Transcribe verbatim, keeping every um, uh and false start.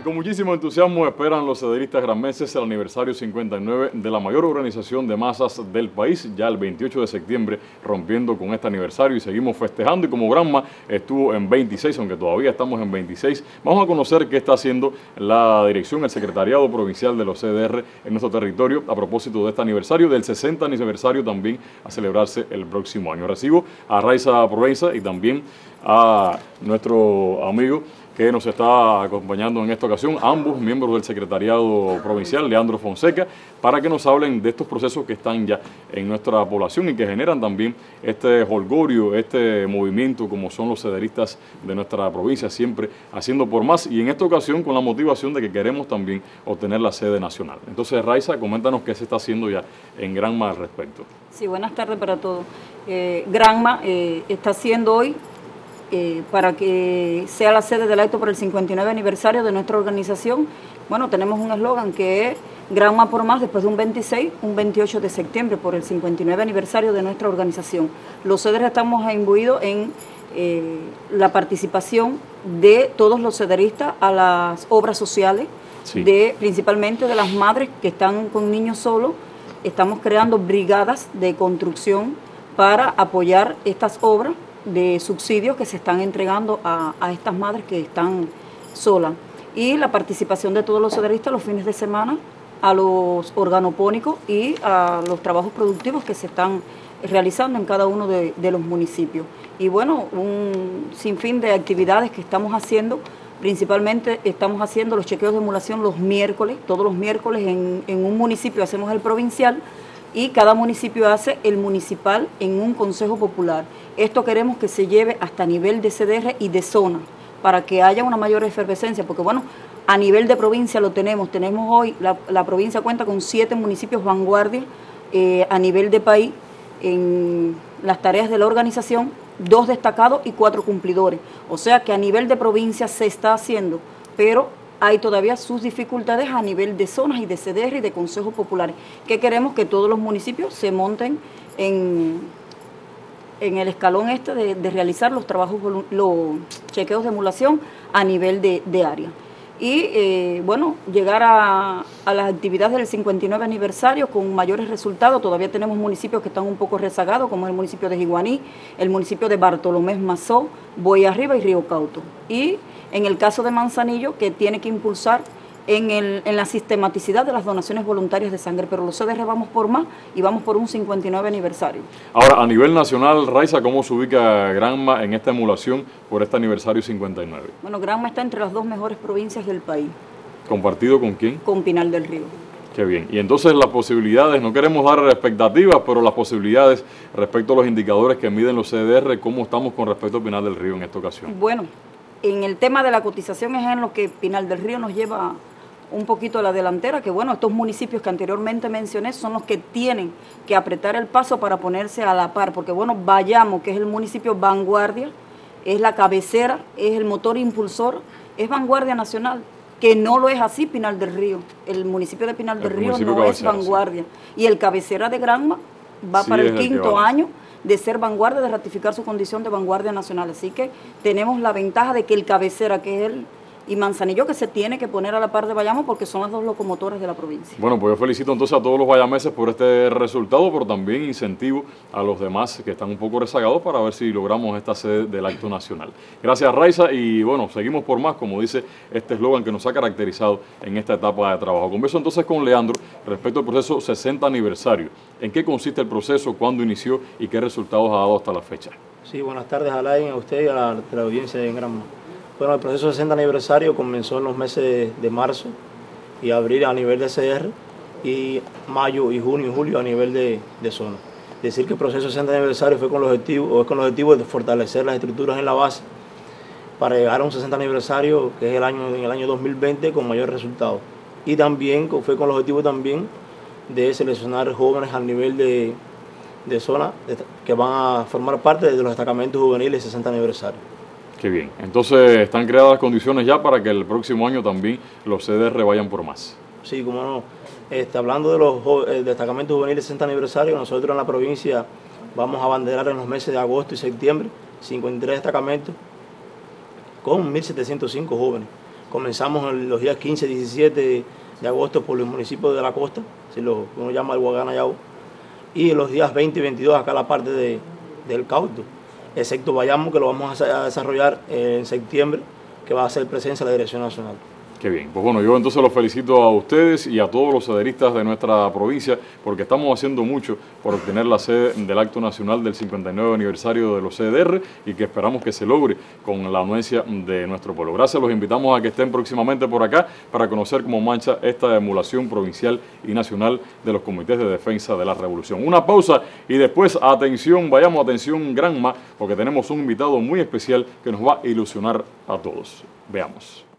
Con muchísimo entusiasmo esperan los cederistas granmenses el aniversario cincuenta y nueve de la mayor organización de masas del país, ya el veintiocho de septiembre, rompiendo con este aniversario y seguimos festejando. Y como Granma estuvo en veintiséis, aunque todavía estamos en veintiséis, vamos a conocer qué está haciendo la dirección, el secretariado provincial de los C D R en nuestro territorio a propósito de este aniversario, del sesenta aniversario también a celebrarse el próximo año. Recibo a Raiza Provenza y también a nuestro amigo que nos está acompañando en esta ocasión, ambos miembros del secretariado provincial, Leandro Fonseca, para que nos hablen de estos procesos que están ya en nuestra población y que generan también este holgorio, este movimiento como son los cederistas de nuestra provincia, siempre haciendo por más y en esta ocasión con la motivación de que queremos también obtener la sede nacional. Entonces, Raiza, coméntanos qué se está haciendo ya en Granma al respecto. Sí, buenas tardes para todos. Eh, Granma eh, está haciendo hoy Eh, para que sea la sede del acto por el cincuenta y nueve aniversario de nuestra organización. Bueno, tenemos un eslogan que es Granma por más, después de un veintiséis, un veintiocho de septiembre por el cincuenta y nueve aniversario de nuestra organización. Los C D R estamos imbuidos en eh, la participación de todos los cederistas a las obras sociales, sí. de principalmente de las madres que están con niños solos. Estamos creando brigadas de construcción para apoyar estas obras de subsidios que se están entregando a, a estas madres que están solas. Y la participación de todos los cederistas los fines de semana a los organopónicos y a los trabajos productivos que se están realizando en cada uno de, de los municipios. Y bueno, un sinfín de actividades que estamos haciendo. Principalmente estamos haciendo los chequeos de emulación los miércoles, todos los miércoles en, en un municipio hacemos el provincial, y cada municipio hace el municipal en un consejo popular. Esto queremos que se lleve hasta nivel de C D R y de zona, para que haya una mayor efervescencia, porque bueno, a nivel de provincia lo tenemos, tenemos hoy, la, la provincia cuenta con siete municipios vanguardia eh, a nivel de país, en las tareas de la organización, dos destacados y cuatro cumplidores. O sea que a nivel de provincia se está haciendo, pero hay todavía sus dificultades a nivel de zonas y de C D R y de consejos populares, que queremos que todos los municipios se monten en, en el escalón este de, de realizar los trabajos, los chequeos de emulación a nivel de, de área. Y eh, bueno, llegar a, a las actividades del cincuenta y nueve aniversario con mayores resultados. Todavía tenemos municipios que están un poco rezagados, como el municipio de Jiguaní, el municipio de Bartolomé Mazó, Boy Arriba y Río Cauto. Y en el caso de Manzanillo, que tiene que impulsar en, el, en la sistematicidad de las donaciones voluntarias de sangre, pero los C D R vamos por más y vamos por un cincuenta y nueve aniversario. Ahora, a nivel nacional, Raiza, ¿cómo se ubica Granma en esta emulación por este aniversario cincuenta y nueve? Bueno, Granma está entre las dos mejores provincias del país. ¿Compartido con quién? Con Pinal del Río. Qué bien. Y entonces las posibilidades, no queremos dar expectativas, pero las posibilidades respecto a los indicadores que miden los C D R, ¿cómo estamos con respecto a Pinal del Río en esta ocasión? Bueno, en el tema de la cotización es en lo que Pinal del Río nos lleva un poquito a la delantera, que bueno, estos municipios que anteriormente mencioné son los que tienen que apretar el paso para ponerse a la par, porque bueno, Bayamo, que es el municipio vanguardia, es la cabecera, es el motor impulsor, es vanguardia nacional, que no lo es así Pinal del Río. El municipio de Pinal del Río no es vanguardia, sí. Y el cabecera de Granma va sí, para el quinto año de ser vanguardia, de ratificar su condición de vanguardia nacional. Así que tenemos la ventaja de que el cabecera, que es el y Manzanillo, que se tiene que poner a la par de Bayamo porque son las dos locomotoras de la provincia. Bueno, pues yo felicito entonces a todos los bayameses por este resultado, pero también incentivo a los demás que están un poco rezagados para ver si logramos esta sede del acto nacional. Gracias, Raiza, y bueno, seguimos por más, como dice este eslogan que nos ha caracterizado en esta etapa de trabajo. Converso entonces con Leandro respecto al proceso sesenta aniversario. ¿En qué consiste el proceso, cuándo inició y qué resultados ha dado hasta la fecha? Sí, buenas tardes, Alain, a usted y a la, a la audiencia en Granma. Bueno, el proceso sesenta aniversario comenzó en los meses de marzo y abril a nivel de C D R y mayo y junio y julio a nivel de, de zona. Decir que el proceso sesenta aniversario fue con el objetivo, o es con el objetivo de fortalecer las estructuras en la base para llegar a un sesenta aniversario que es el año, en el año dos mil veinte con mayor resultado. Y también fue con el objetivo también de seleccionar jóvenes al nivel de, de zona de, que van a formar parte de los destacamentos juveniles sesenta aniversario. Qué bien. Entonces, ¿están creadas las condiciones ya para que el próximo año también los C D R vayan por más? Sí, como no. Este, hablando de los eh, destacamentos juveniles sesenta aniversario, nosotros en la provincia vamos a abanderar en los meses de agosto y septiembre cincuenta y tres destacamentos con mil setecientos cinco jóvenes. Comenzamos los días quince y diecisiete de agosto por los municipios de la costa, si lo uno llama el Guaganayabo, y los días veinte y veintidós acá la parte de, del Cauto, excepto Bayamo, que lo vamos a desarrollar en septiembre, que va a ser presencia de la Dirección Nacional. Qué bien, pues bueno, yo entonces los felicito a ustedes y a todos los cederistas de nuestra provincia, porque estamos haciendo mucho por obtener la sede del Acto Nacional del cincuenta y nueve aniversario de los C D R y que esperamos que se logre con la anuencia de nuestro pueblo. Gracias, los invitamos a que estén próximamente por acá para conocer cómo marcha esta emulación provincial y nacional de los comités de defensa de la revolución. Una pausa y después, atención, vayamos, atención, Granma, porque tenemos un invitado muy especial que nos va a ilusionar a todos. Veamos.